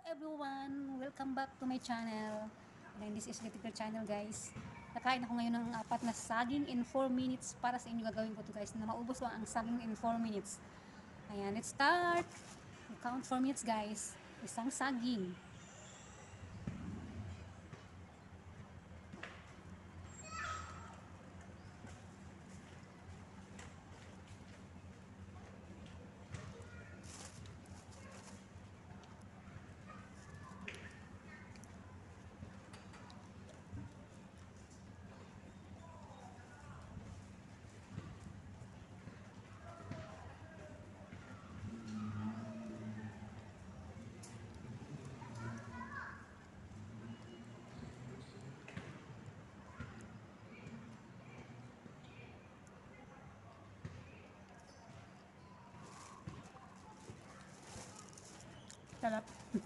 everyone! Welcome back to my channel. And this is Little Channel, guys. Nakain ako ngayon ng 4 na saging in 4 minutes. Para sa inyo gagawin ko to, guys, na maubos lang ang saging in 4 minutes. Ayan, let's start. Count 4 minutes, guys. Isang saging. Sarap.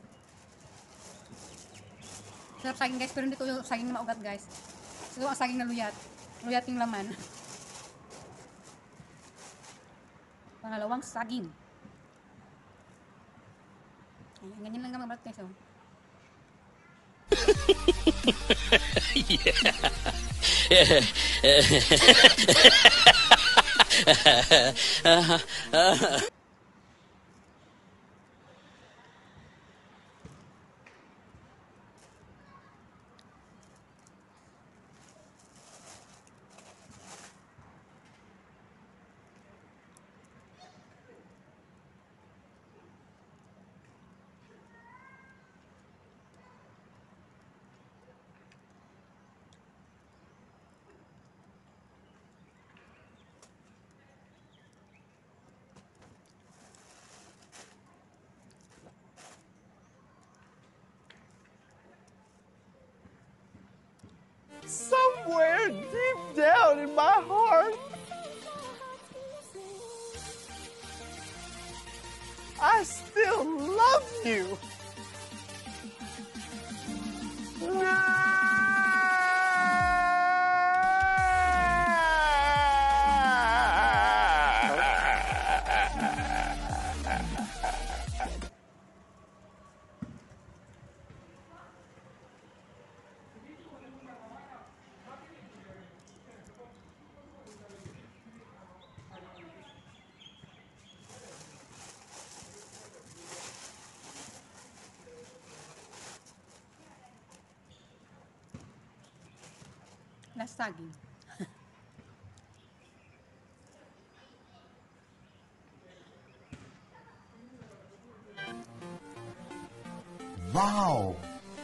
Sarap saging, guys, pero hindi ko yung saging na maugat, guys. Ito ang saging na luyat. Luyat yung laman. Pangalawang saging. Ayan, ganyan lang naman, guys, oh. Somewhere deep down in my heart, I still love you. Last saging. Wow.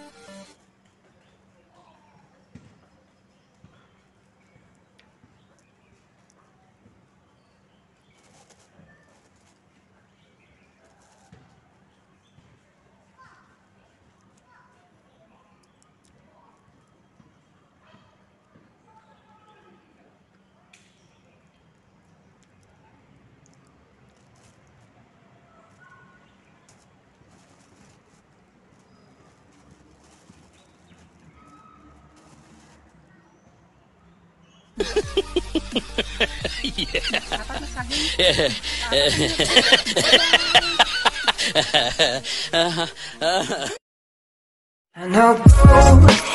Apat na saging. I know